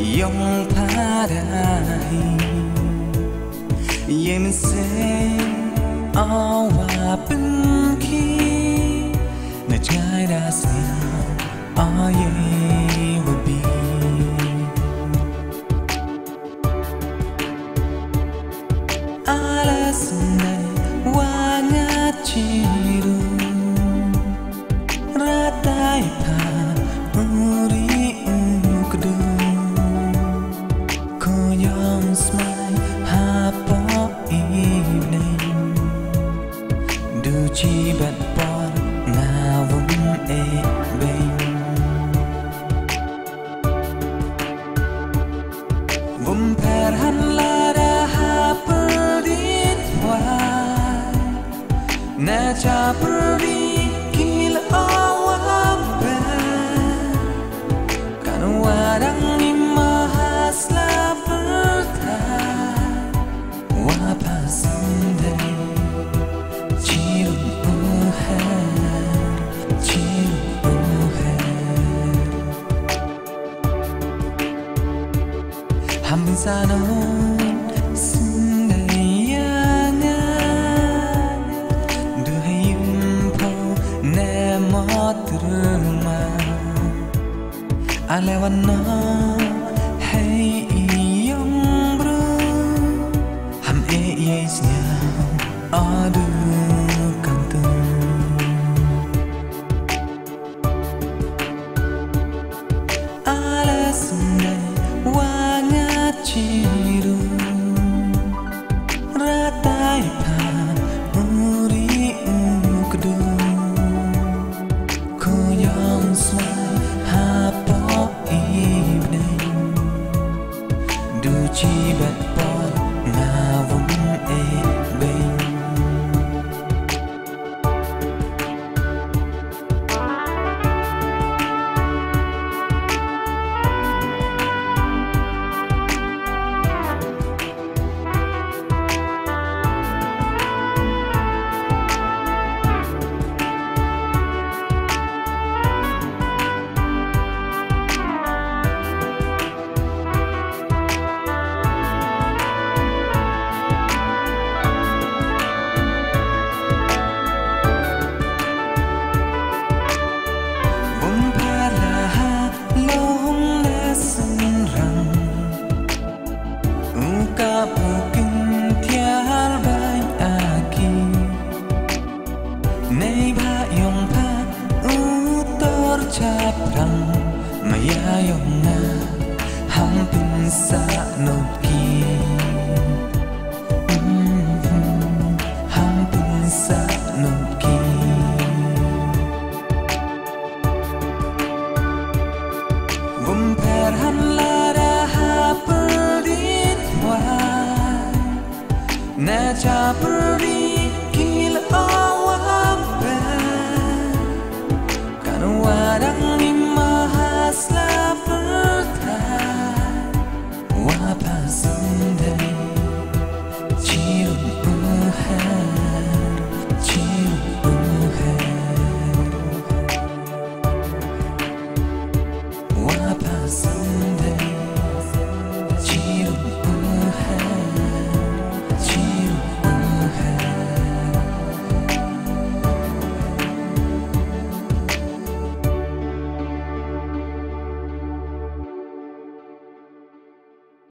Yong Padai Yemen say Awa Pinki Na Chai Das Now Ye would be Alas Wanga Chiru Ratai Pa Uri Ukdu Koyong Smile Hapo Evening Du Chi Bat Por Nga Vum E Bing Vum Per Han La Da Hapo Dit Wai Na Cha Puri Kil Awam Ben Kan Wadang Imahas La Pertai Wapasin Day Chiru Uher Chiru Uher Hambin Sanon Sindayanga Duhayum Po Nemotruma Alewana Hey Yong Bro Ham Yes Now Adu Kantung Alasne Wanga Chiru Ratai Pa Uri Ukdu Koyong Smile Hapo Evening Du Chi Bat Por Nga Vum E Bing Pynsah Nood Pynsah Nood Vum Per Han La Da Hapo Dit Wai Na Cha Puri Kil Awam Ben Kan Wadang Imahas La Pertai Wapasin Day Chiru Uher Chiru Uher Wapasin